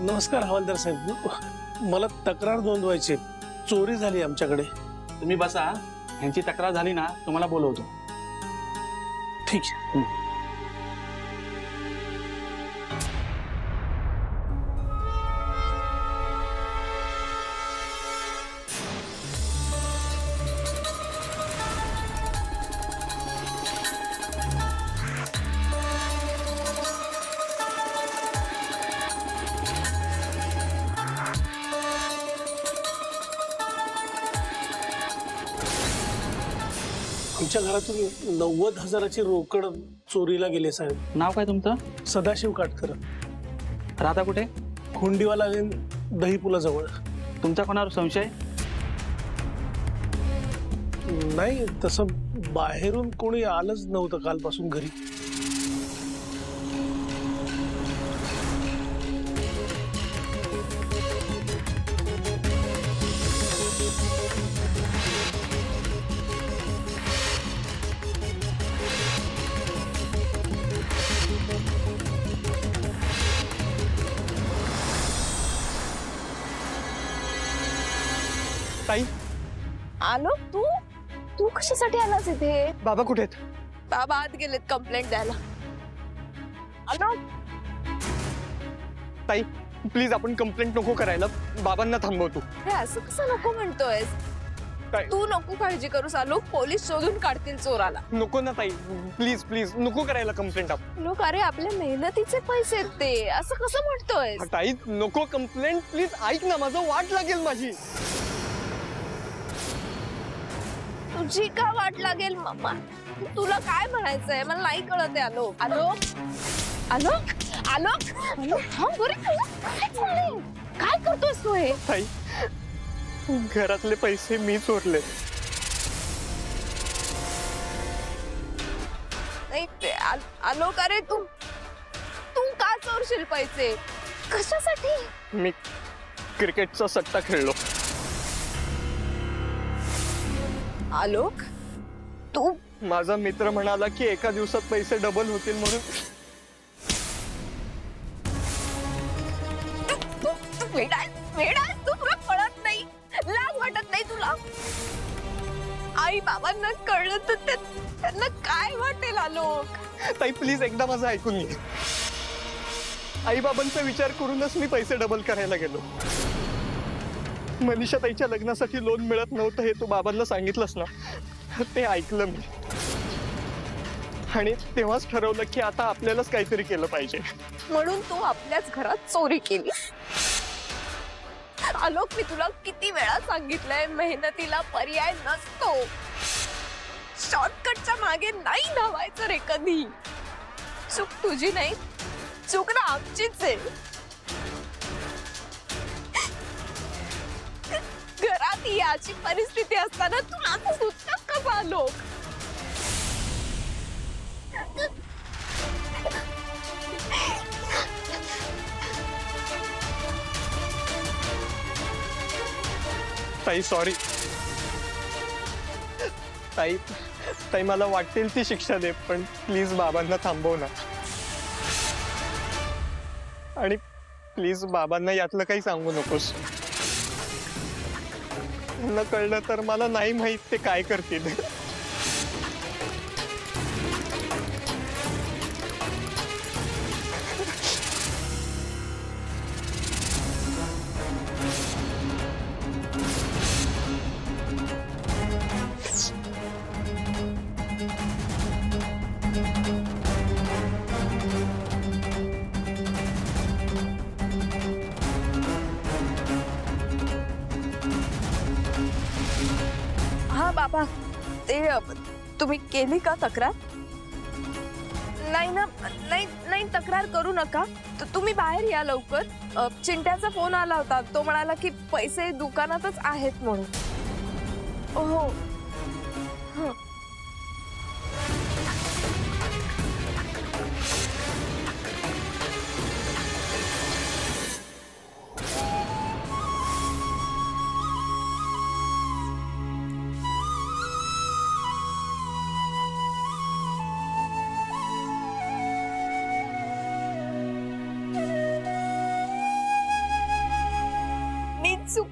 नमस्कार हवालदार साहेब, मला तक्रार नोंदवायची, चोरी झाली आमच्याकडे. तुम्ही बसा, ह्यांची तक्रार झाली ना तुम्हाला बोलवतो. ठीक आहे. आमच्या घरातून 90,000ची रोकड चोरीला गेली साहेब. नाव काय तुमचं? सदाशिव काटकर. राहता कुठे? खोंडीवाला लेन, दही पुलाजवळ. तुमचा कोणावर संशय? नाही, तसं बाहेरून कोणी आलंच नव्हतं कालपासून घरी. ताई, आलो. तू तू कशासाठी आलास इथे? बाबा कुठे आहेत? बाबा आत गेलेत कंप्लेंट द्यायला. आलो. ताई प्लीज आपण कंप्लेंट नको करायला, बाबांना थांबवतो. हे असं कसं नको म्हणतोयस? काय? तू नको काळजी करूस आलोक, पोलीस शोधून काढतील चोराला. नको ना ताई, प्लीज प्लीज नको करायला कंप्लेंट. आपण लोक, अरे आपल्या मेहनतीचे पैसे आहेत ते, असं कसं म्हणतोयस? ताई नको कंप्लेंट, प्लीज ऐक ना, माझं वाट लागेल माझी. तुझी का वाट लागेल मम्मा? तुला काय म्हणायचंय मला नाही कळत आहे. आलो आलो आलो आलो आलो. हा बरं, काय चाललंय? काय करतोस तू हे? ताई घरातले पैसे मी चोरले. नाही ते आलो का रे? तू तू का चोरशील पैसे? कशासाठी? मी क्रिकेटचा सट्टा खेळलो. आलोक, तू? माझा मित्र म्हणाला की एका दिवसात पैसे डबल होतील म्हणून. तू तुला कळत नाही, लाज वाटत नाही तुला? आई बाबांना कळलं तर त्यांना काय वाटेल? आलोक ताई प्लीज एकदा माझं ऐकून घे. आई बाबांचा विचार करूनच मी पैसे डबल करायला गेलो. मनीषा ताईच्या लग्नासाठी लोन मिळत नव्हतं हे तू बाबांना सांगितलंस ना, ते ऐकलं मी. आणि तेव्हाच ठरवलं की आता आपल्यालाच काहीतरी केलं पाहिजे. म्हणून तू आपल्याच घरात चोरी केली. आलोक, मी तुला किती वेळा सांगितलंय, मेहनतीला पर्याय नसतो. शॉर्टकटच्या मागे नाही धावायचं रे कधी. चूक तुझी नाही, चूक ना आमचीच आहे. घरात याची परिस्थिती असताना तुला आता सुचतात का? आलोक, ताई सॉरी. ताई ताई मला वाटेल ती शिक्षा दे, पण प्लीज बाबांना थांबव ना. आणि प्लीज बाबांना यातलं काही सांगू नकोस. त्यांना कळलं तर मला नाही माहित ते काय करतील. हा बाबा, ते तुम्ही केली का तक्रार? नाही ना, नाही तक्रार करू नका. तुम्ही बाहेर या लवकर. चिंट्याचा फोन आला होता, तो म्हणाला की पैसे दुकानातच आहेत म्हणून. हो.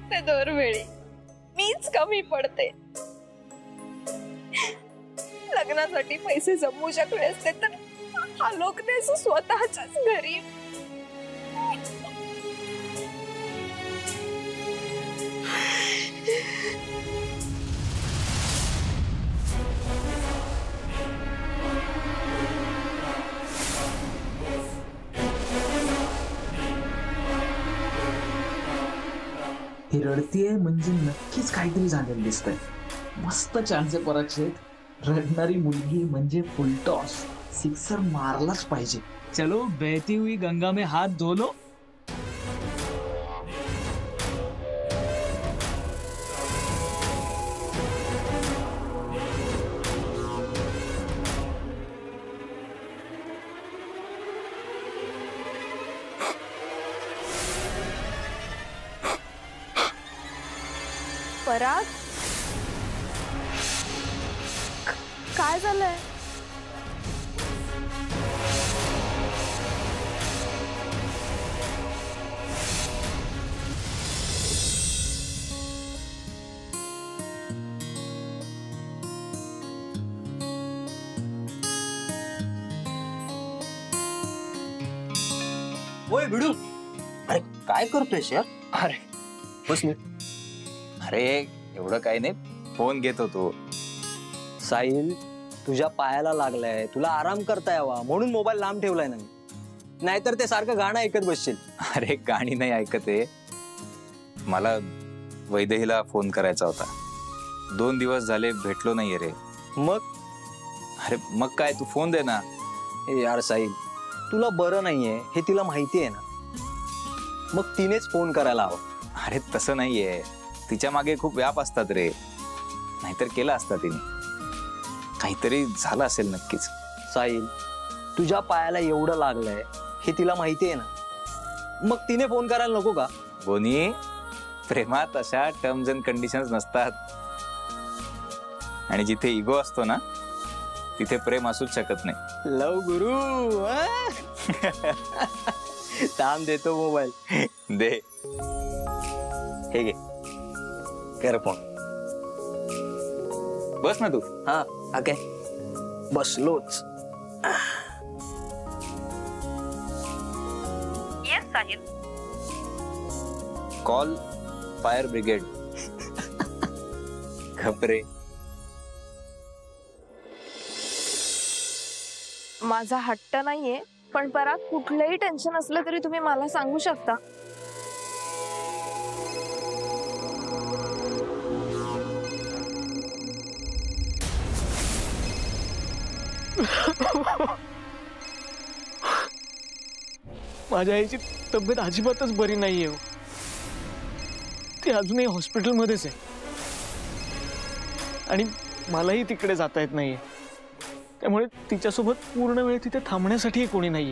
लागते दरवेळी. मीच कमी पडते. लग्नासाठी पैसे जमवू शकले असते तर आलो असं स्वतःच्याच घरी. ही रडतीये म्हणजे नक्कीच काहीतरी झालेलं दिसतंय. मस्त चान्स आहे पराक्षेत. रडणारी मुलगी म्हणजे फुलटॉस. सिक्सर मारलाच पाहिजे. चलो बहती हुई गंगा में हाथ धो लो. पराग, काय झालंय? ओय भिडू, अरे काय करतोयस यार? अरे बस नीट. अरे एवढं काही नाही, फोन घेत होतो. साहिल, तुझ्या पायाला लागलाय, तुला आराम करता यावा म्हणून मोबाईल लांब ठेवलाय ना. नाहीतर ते सारखं गाणं ऐकत बसशील. अरे गाणी नाही ऐकत आहे, मला वैदेहीला फोन करायचा होता. 2 दिवस झाले भेटलो नाहीये रे. मग अरे मग काय, तू फोन दे ना. ए यार साहिल, तुला बरं नाहीये हे तिला माहिती आहे ना. मग तिनेच फोन करायला हवा. अरे तसं नाहीये, तिच्या मागे खूप व्याप असतात रे, नाहीतर केला असता तिने. काहीतरी झालं असेल नक्कीच. साहिल, तुझ्या पायाला एवढं लागलंय हे तिला माहिती आहे ना. मग तिने फोन करायला नको का? बोनी, प्रेमात अशा टर्म्स अँड कंडिशन्स नसतात. आणि जिथे इगो असतो ना तिथे प्रेम असूच शकत नाही. लव गुरु. थांब, देतो मोबाईल. दे. हे घे, कर फोन. बस ना तू. हा ओके, बसलोच. Yes Sahil. Call fire brigade. घबरे. माझा हट्ट नाहीये, पण पराग कुठलंही टेन्शन असलं तरी तुम्ही मला सांगू शकता. माझ्या आईची तब्येत अजिबातच बरी नाहीये. ती अजूनही हॉस्पिटलमध्येच आहे आणि मलाही तिकडे जाता येत नाहीये. त्यामुळे तिच्यासोबत पूर्ण वेळ तिथे थांबण्यासाठीही कोणी नाहीये.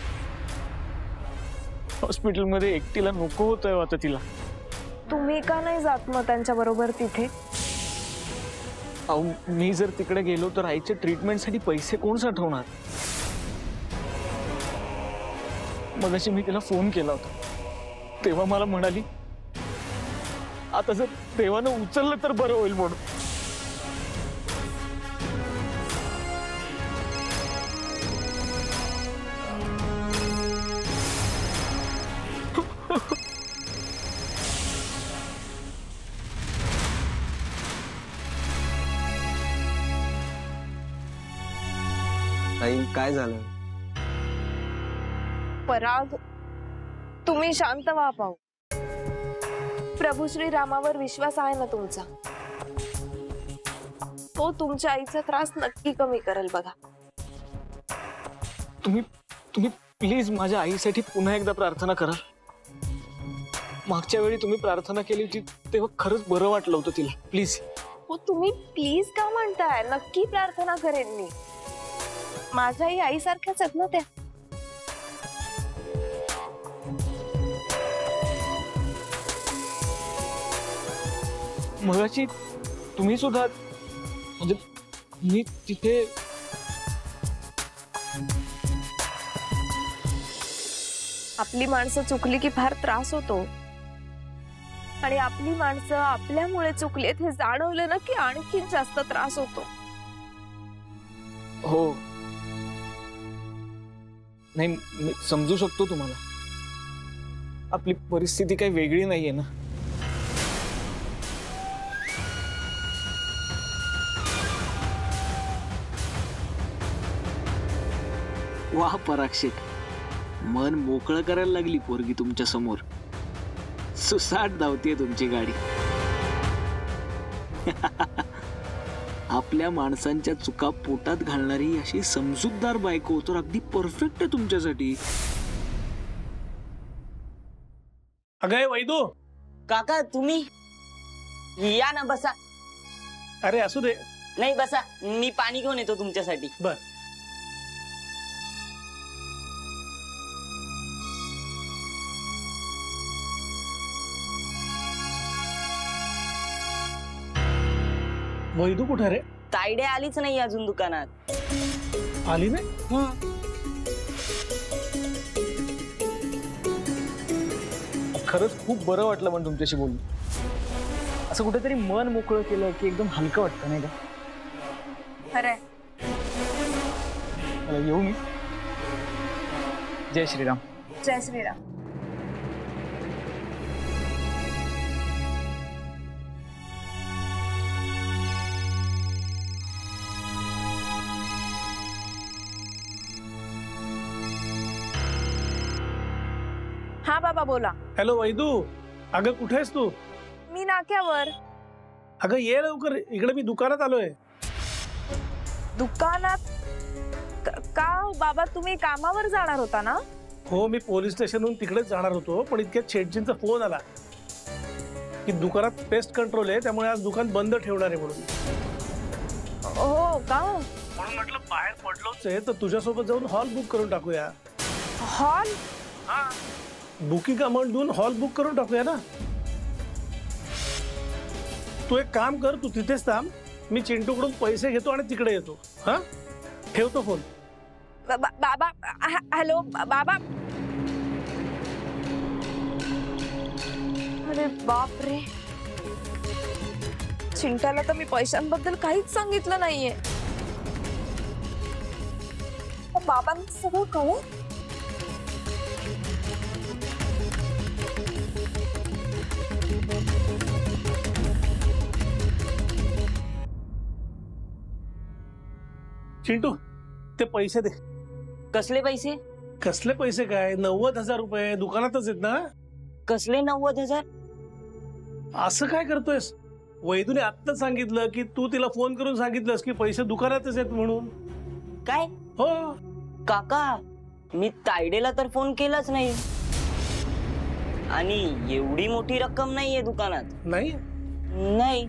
हॉस्पिटलमध्ये एकटीला नको होतंय आता तिला. तुम्ही का नाही जात मग त्यांच्या बरोबर तिथे? अहो, मी जर तिकडे गेलो तर आईच्या ट्रीटमेंटसाठी पैसे कोण साठवणार? मगाशी मी तिला फोन केला होता, तेव्हा मला म्हणाली आता जर देवानं उचललं तर बरं होईल म्हणून. काय झालं? पराग, तुम्ही शांत व्हा पाहू. प्रभू श्री रामावर विश्वास आहे ना तुमचा? तो तुमच्या आईचा त्रास नक्की कमी करेल बघा. तुम्ही प्लीज माझ्या आईसाठी पुन्हा एकदा प्रार्थना करा. मागच्या वेळी तुम्ही प्रार्थना केली होती तेव्हा खरंच बरं वाटलं होतं तिला. प्लीज. हो, तुम्ही प्लीज का म्हणताय? नक्की प्रार्थना करेन मी. माझ्याही आईसारख्याच आहेत ना त्या. मगाशी तुम्ही सुद्धा, म्हणजे मी तिथे आपली माणसं चुकली की फार त्रास होतो. आणि आपली माणसं आपल्यामुळे चुकलेत हे जाणवलं ना की आणखीन जास्त त्रास होतो. हो, नाही मी समजू शकतो तुम्हाला. आपली परिस्थिती काही वेगळी नाहीये ना. वाह पराक्षित, मन मोकळं करायला लागली पोरगी तुमच्या समोर. सुसाट धावतीये तुमची गाडी. आपल्या माणसांच्या चुका पोटात घालणारी अशी समजूतदार बायको तर अगदी परफेक्ट आहे तुमच्यासाठी. अगं वैदू, काका तुम्ही या ना, बसा. अरे असू दे. नाही बसा, मी पाणी घेऊन येतो तुमच्यासाठी. बर. वैदू कुठे रे? तायडे आलीच नाही अजून दुकानात. आली नाही? खरंच खूप बरं वाटलं पण तुमच्याशी बोलून. असं कुठेतरी मन मोकळं केलं की एकदम हलकं वाटतं नाही का? खरंय. येऊ मी. जय श्रीराम. जय श्रीराम. हा बाबा बोला. हॅलो वैदू, अगं कुठे आहेस तू? मी नाक्यावर. अगं ये लवकर इकडे, मी दुकानात आलोय. दुकानात? का बाबा, तुम्ही कामावर जाणार होता ना? हो, मी पोलीस स्टेशनहून तिकडेच जाणार होतो, पण इतक्यात शेटजींचा फोन आला की दुकानात पेस्ट कंट्रोल आहे, त्यामुळे आज दुकान बंद ठेवणार आहे म्हणून. हो का? म्हणून म्हटलं बाहेर पडलोच आहे तर तुझ्यासोबत जाऊन हॉल बुक करून टाकूया. हॉल? हा, बुकिंग अमाऊंट देऊन हॉल बुक करून टाकूया ना. तू एक काम कर, तू तिथेच थांब, मी चिंटूकडून पैसे घेतो आणि तिकडे येतो. हा, ठेवतो फोन. बाबा हॅलो बाबा. अरे बापरे, चिंट्याला तर मी पैशांबद्दल काहीच सांगितलं नाहीये. बाबांना सगळं कळलं. चिंटू, ते पैसे दे. कसले पैसे? कसले पैसे काय, 90,000 रुपये दुकानातच आहेत ना. कसले 90,000? असं काय करतोयस? वैदूने आत्ताच सांगितलं की तू तिला फोन करून सांगितलंस की पैसे दुकानातच आहेत म्हणून. काय? हो काका, मी तायडेला तर फोन केलाच नाही, आणि एवढी मोठी रक्कम नाहीये दुकानात. नाही. नाही.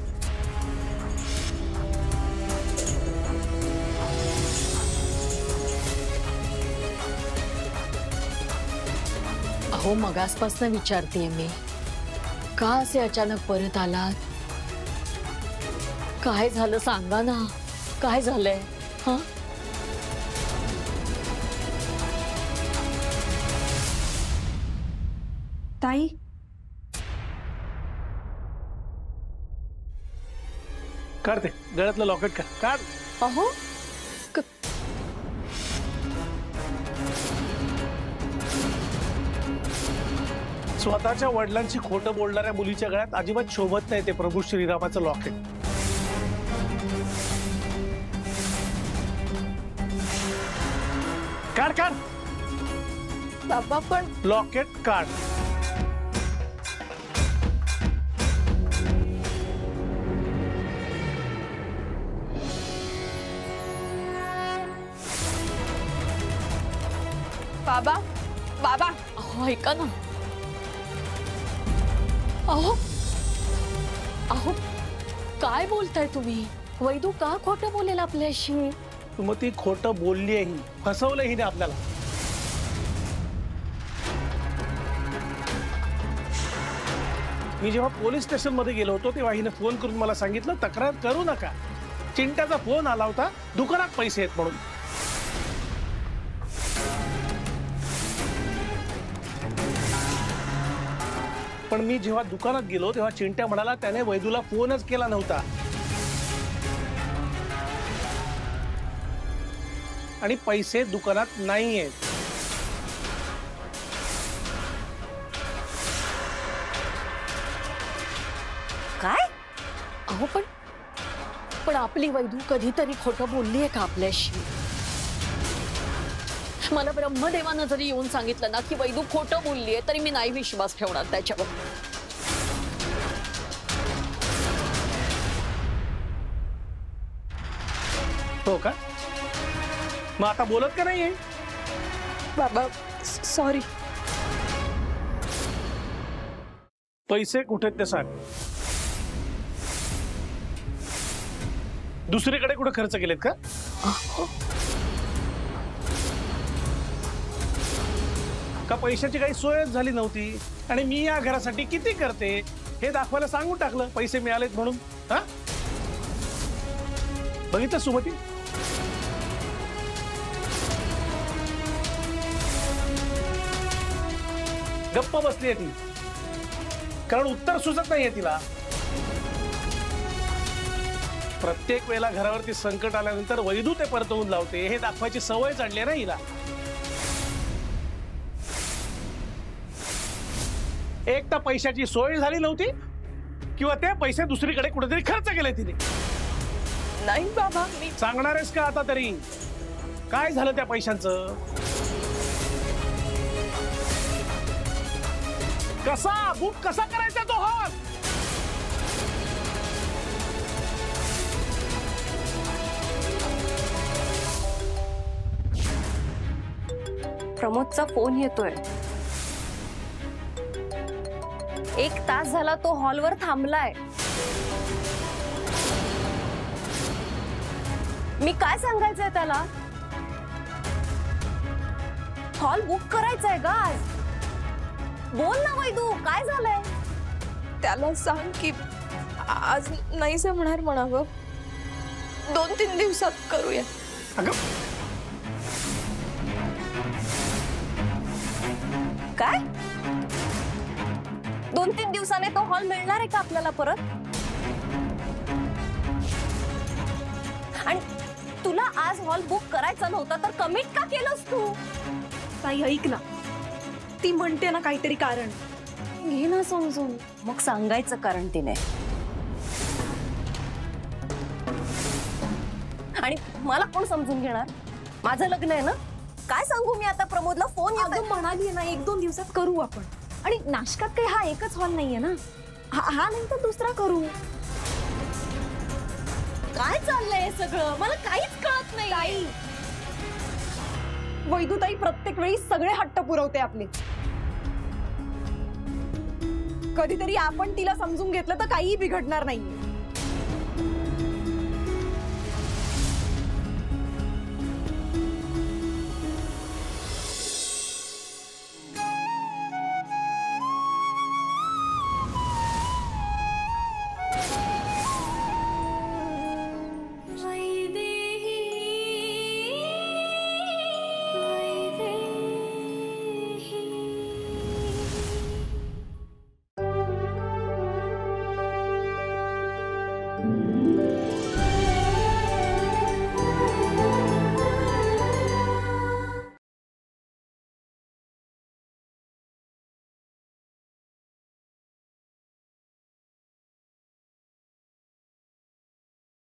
अहो, मगासपासून विचारतेय मी, का असे अचानक परत आलात? काय झालं सांगा ना, काय झालंय? हा, ताई, काढते गळ्यातलं लॉकेट का काढ. अहो, स्वतःच्या वडिलांची खोटं बोलणाऱ्या मुलीच्या गळ्यात अजिबात शोभत नाही ते प्रभू श्रीरामाचं लॉकेट. काढ काढ. बाबा पण लॉकेट काढ. बाबा, बाबा अहो ऐका ना. अहो अहो, काय बोलताय तुम्ही? वैदू का खोटं बोलेल आपल्याशी? मग ती खोटं बोलली आहे, फसवलं हिने आपल्याला. मी जेव्हा पोलीस स्टेशन मध्ये गेलो होतो तेव्हा हिने फोन करून मला सांगितलं तक्रार करू नका. चिंट्याचा फोन आला होता दुकानात पैसे आहेत म्हणून. पण मी जेव्हा दुकानात गेलो तेव्हा चिंट्या म्हणाला त्याने वैदूला फोनच केला नव्हता आणि पैसे दुकानात नाहीयेत. काय? अहो पण आपली वैदू कधीतरी खोटं बोललीये का आपल्याशी? मला ब्रह्मदेवानं जरी येऊन सांगितलं ना की वैदू खोटं बोललीये तरी मी नाही विश्वास ठेवणार त्याच्यावर. हो का? मग आता बोलत का नाहीये? बाबा सॉरी. पैसे कुठे ते सांग. दुसरीकडे कुठे खर्च केलेत का? का पैशाची काही सोयच झाली नव्हती आणि मी या घरासाठी किती करते हे दाखवायला सांगून टाकलं पैसे मिळालेत म्हणून. हा बघितलं सुमती? गप्प बसली ती कारण उत्तर सुचत नाहीये तिला. प्रत्येक वेळेला घरावरती संकट आल्यानंतर वैदू ते परतवून लावते हे दाखवायची सवय चढली ना हिला. एक तर पैशाची सोय झाली नव्हती किंवा ते पैसे दुसरीकडे कुठेतरी खर्च केले तिने. नाही बाबा मी सांगणार आहेस का आता तरी काय झालं त्या पैशांचं? कसा बुक कसा करायचा तो हॉल? प्रमोदचा फोन येतोय. 1 तास झाला तो हॉलवर थांबलाय. मी काय सांगायचंय त्याला? हॉल बुक करायचंय का आज? बोल ना वैदू काय झालंय? त्याला सांग की आज नाही जमणार म्हणावं. 2-3 दिवसात करूया. काय 2-3 दिवसाने तो हॉल मिळणार आहे का आपल्याला परत? आणि तुला आज हॉल बुक करायचा नव्हता तर कमिट का केलंस तू? ताई ऐक ना, ती म्हणते ना काहीतरी कारण. घे ना समजून. मग सांगायचं कारण तिने. आणि मला कोण समजून घेणार? माझं लग्न आहे ना. काय सांगू मी आता? प्रमोदला फोन येतो. म्हणाली ना 1-2 दिवसात करू आपण. आणि नाशकात काही हा एकच हॉल नाहीये ना. हा नाही तर दुसरा करू. काय चाललंय हे सगळं? मला काहीच कळत नाही. ताई वैदूताई प्रत्येक वेळी सगळे हट्ट पुरवते आपले. कधीतरी आपण तिला समजून घेतलं तर काहीही बिघडणार नाहीये.